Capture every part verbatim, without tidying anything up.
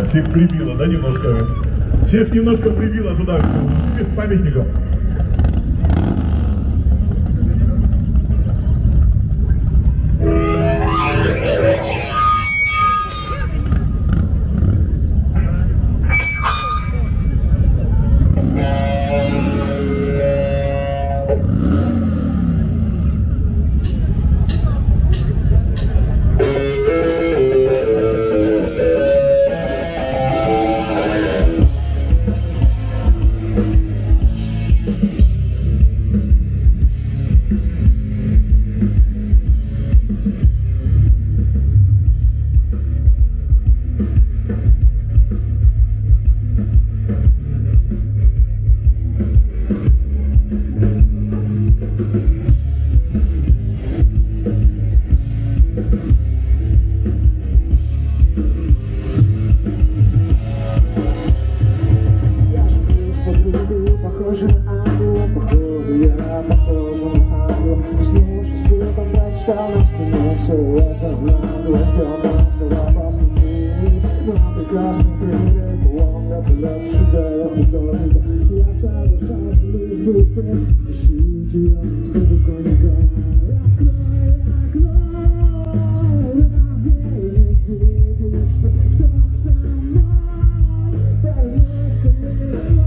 Всех прибило, да, немножко? Всех немножко прибило туда, к памятникам. Похоже на ангела, походу я похожа на ангела. Снился светом, прочитал на стене все это наглость. Темнался вопрос внутри, на прекрасный крылья, лонга, полет, шедевр художника. Я совершенствую лишь бы успеть стащить ее с подоконника. Открой окно, разве не видишь, что со мной поверь скорее.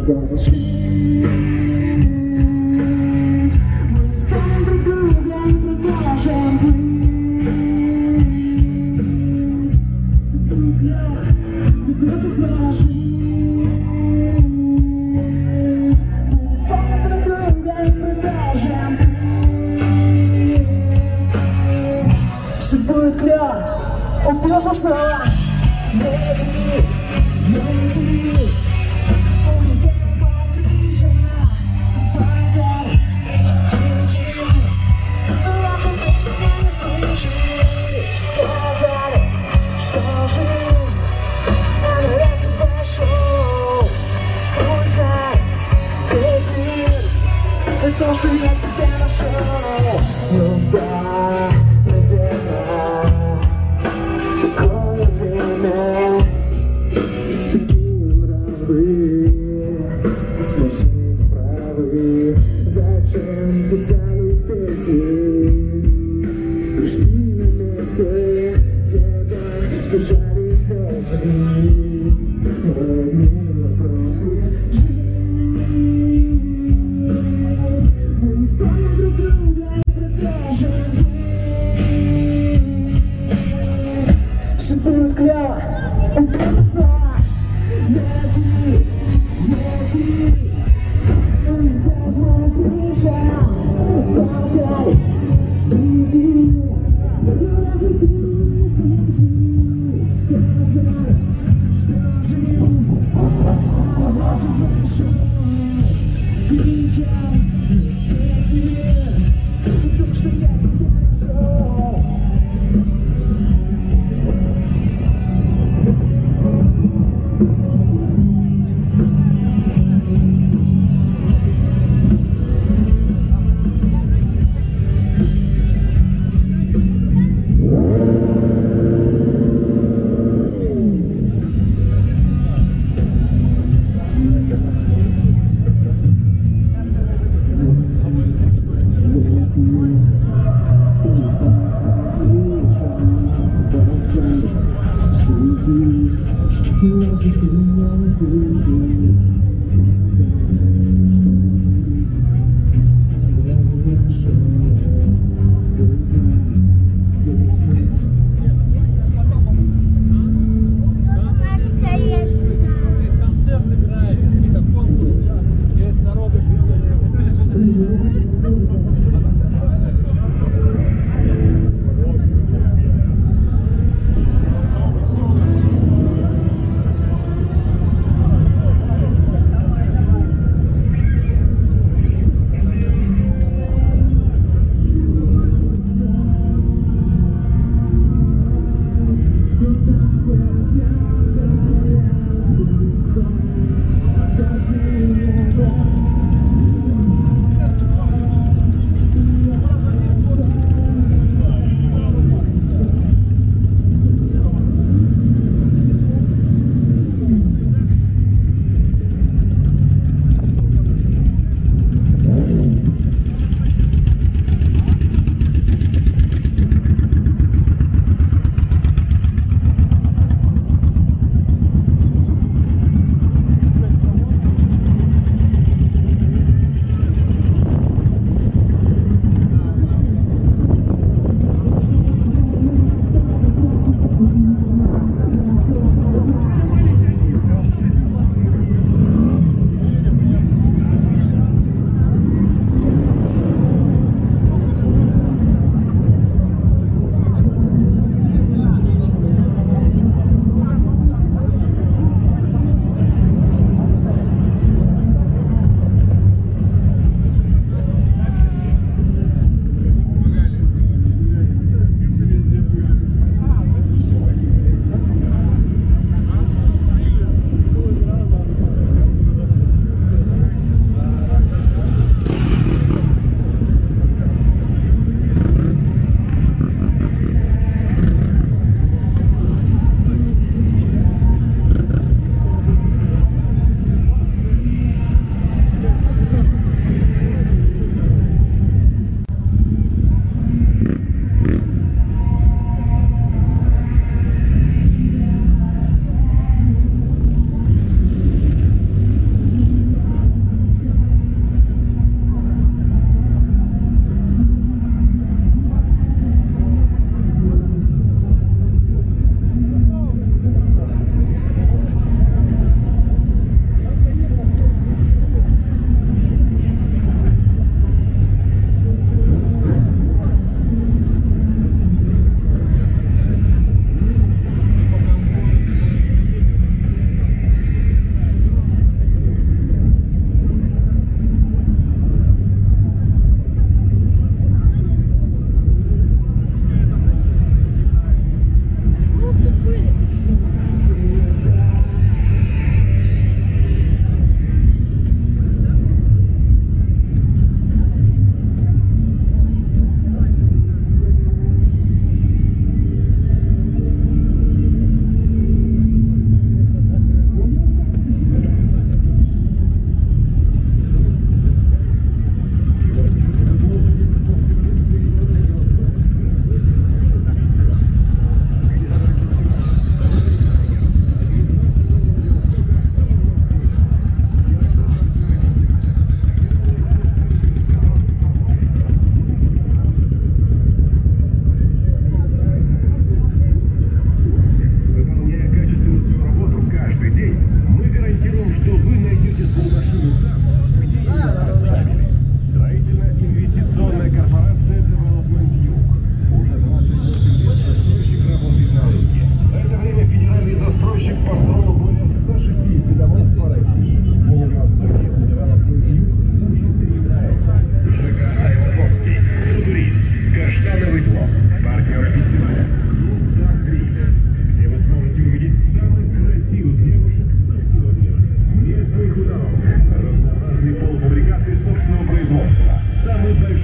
тебя зажить. Мы не станем друг друга и продолжим быть. Забудь я, придется сложить. Мы не станем друг друга и продолжим быть. Все будет клёво, упился снова. Найди, найди. То, что я тебя нашел. Ну да, наверное, такое время, такие нравы, но все правы. Зачем писали песни, пришли на месте, едва сдержали слезы. Одни вопросы. Все будет клёво, упился снова. Найди, найди. Ну и давно приезжал, болтались среди. Разве ты не слышишь? Сказал, что жизнь разве большой. Кричал, весь мир, потому что я тебя нашел.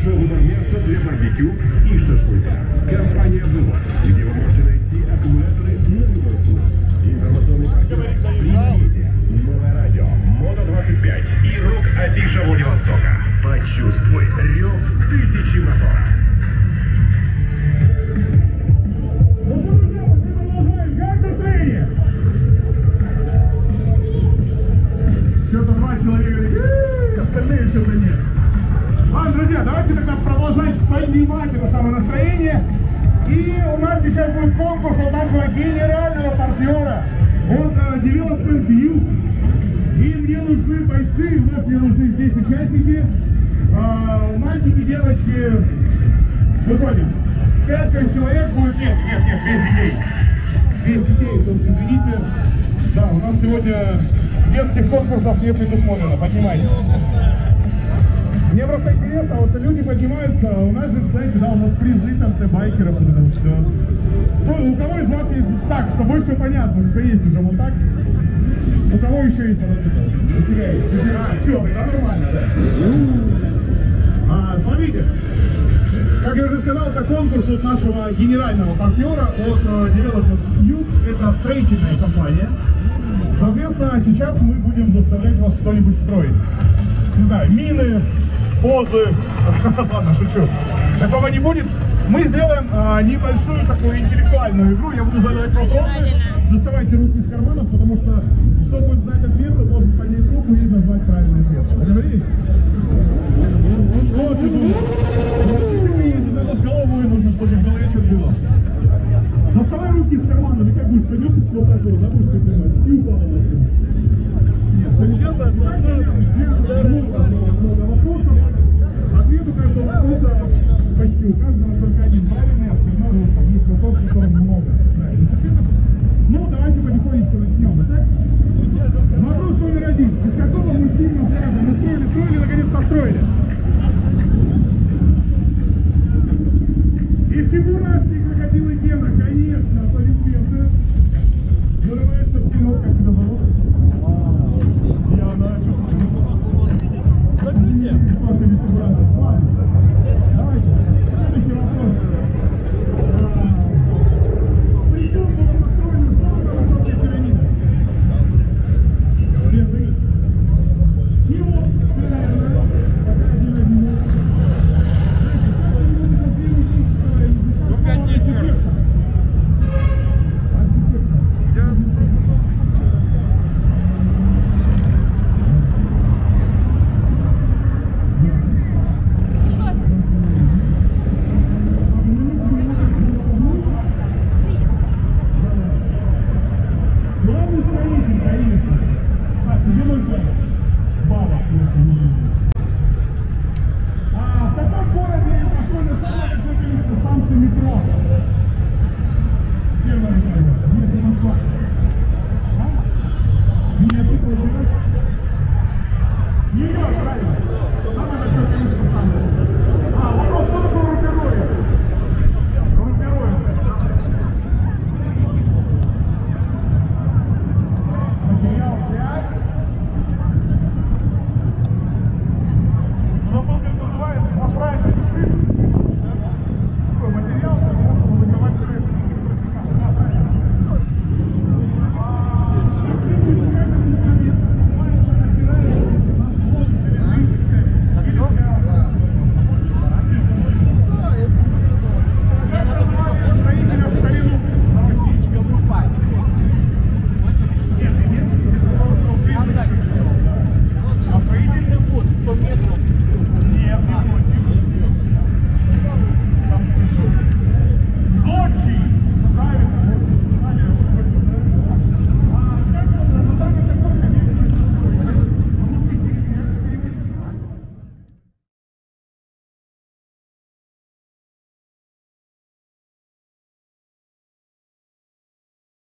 большой выбор мяса для барбекю и шашлыка. Компания «Выбор», где вы можете найти аккумуляторы на любой вкус. Информационный партнер «Медиа», Новое радио, Мода двадцать пять и Рок-Афиша Владивостока. Почувствуй рев тысячи моторов. Что-то два человека, остальные что-то нет. Ладно, друзья, давайте тогда продолжать поднимать это самое настроение. И у нас сейчас будет конкурс от нашего генерального партнера от uh, Development Youth. И мне нужны бойцы, вновь мне нужны здесь участники. Uh, мальчики, девочки, выходим. пять-шесть человек будет, нет, нет, нет, без детей. Без детей, только извините. Да, у нас сегодня детских конкурсов не предусмотрено, поднимайтесь. Мне просто интересно, вот люди поднимаются, у нас же, знаете, да, у нас призы там для байкеров, вот это вот все. Ну, у кого из вас есть, так, с тобой все понятно, у тебя есть уже вот так. У кого еще есть мотоцикл? У тебя есть, у тебя, а, все, это нормально, да? А, смотрите, как я уже сказал, это конкурс от нашего генерального партнера, от uh, Development Youth, это строительная компания. Соответственно, сейчас мы будем заставлять вас что-нибудь строить. Не знаю, мины, позы. Ладно, шучу. Такого не будет. Мы сделаем а, небольшую такую интеллектуальную игру. Я буду задавать вопросы. Доставайте руки из карманов, потому что кто будет знать ответ, то должен поднять руку и назвать правильный ответ. Договорились? Что ты думаешь? Если вы ездите, надо с головой нужно, чтобы в голове что-то было. Доставай руки из кармана, или как будешь пойдет, вот так вот, да, будешь поднимать, и упала на спину. Нет, все не много вопросов. Ответ у каждого вопроса почти у каждого только один правильный, а остальное там есть вопрос, в котором много правильных ответов. Ну, давайте потихонечку начнем. Итак, вопрос номер один. Из какого мультфильма фраза «Мы строили, строили, наконец построили»? Из Чебурашки, крокодилы Гена, конечно, аплодисменты. Вырываешься вперед, как тебя зовут?